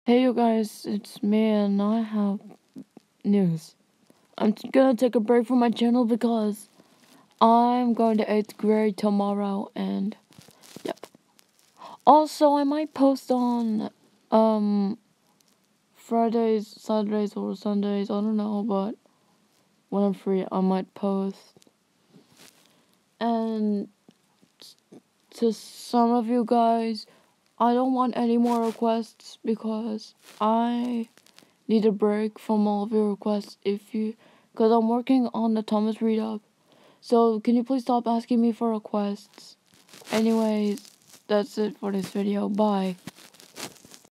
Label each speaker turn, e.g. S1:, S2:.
S1: Hey you guys, it's me and I have news. I'm gonna take a break from my channel because I'm going to 8th grade tomorrow and yep. Also, I might post on Fridays, Saturdays, or Sundays, I don't know, but when I'm free I might post. And to some of you guys, I don't want any more requests because I need a break from all of your requests because I'm working on the Thomas Read Up. So can you please stop asking me for requests? Anyways, that's it for this video. Bye.